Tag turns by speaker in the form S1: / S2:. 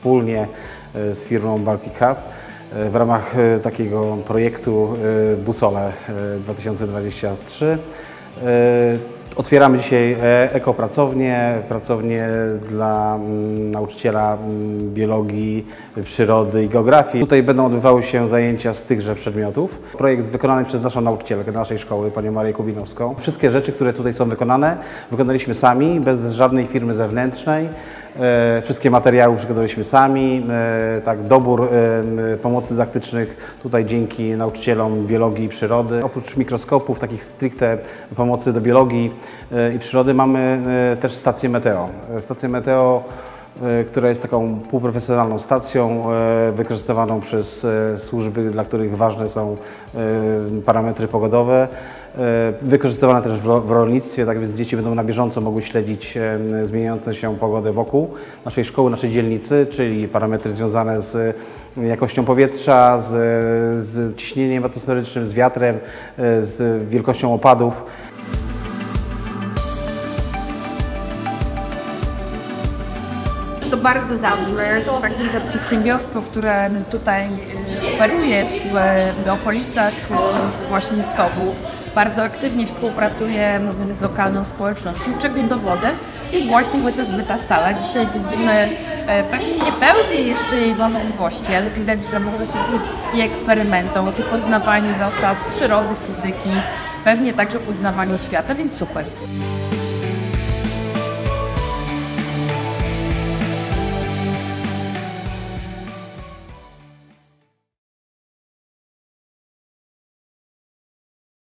S1: wspólnie z firmą Baltic Hub w ramach takiego projektu Busole 2023. Otwieramy dzisiaj pracownię dla nauczyciela biologii, przyrody i geografii. Tutaj będą odbywały się zajęcia z tychże przedmiotów. Projekt wykonany przez naszą nauczycielkę naszej szkoły, panią Marię Kubinowską. Wszystkie rzeczy, które tutaj są wykonane, wykonaliśmy sami, bez żadnej firmy zewnętrznej. Wszystkie materiały przygotowaliśmy sami. Tak, dobór pomocy dydaktycznych tutaj dzięki nauczycielom biologii i przyrody. Oprócz mikroskopów, takich stricte pomocy do biologii i przyrody, mamy też stację meteo. Stację meteo, która jest taką półprofesjonalną stacją wykorzystywaną przez służby, dla których ważne są parametry pogodowe. Wykorzystywane też w rolnictwie, tak więc dzieci będą na bieżąco mogły śledzić zmieniającą się pogodę wokół naszej szkoły, naszej dzielnicy, czyli parametry związane z jakością powietrza, z ciśnieniem atmosferycznym, z wiatrem, z wielkością opadów.
S2: To bardzo ważne, że tak duże przedsiębiorstwo, które tutaj operuje w okolicach właśnie Skobów, bardzo aktywnie współpracuje z lokalną społecznością, czerpie dowodem i właśnie chociażby ta sala. Dzisiaj widzimy, pewnie nie pełni jeszcze jej możliwości, ale widać, że może służyć i eksperymentom, i poznawaniu zasad przyrody, fizyki, pewnie także poznawaniu świata, więc super.